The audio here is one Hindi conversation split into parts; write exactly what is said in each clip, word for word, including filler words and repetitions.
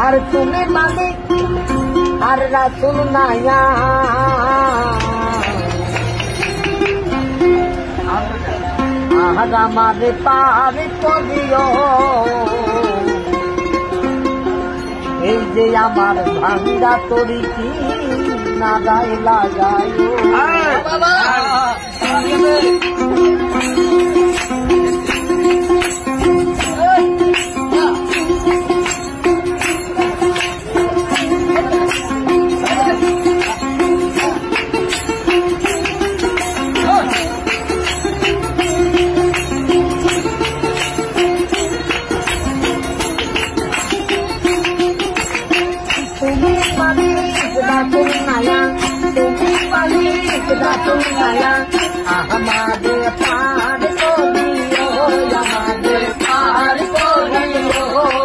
আর তুমি মালিক আর রাসূল নায়া আর আমারে পার করিও এই যে আমার ভাঙ্গা তরি কি না গায়ে লাগাই বাবা हमारे पार को दियो हमारे पार को दियो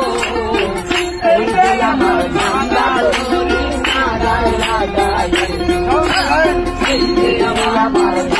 हमारे भांगा तोरी ना गाए हमारे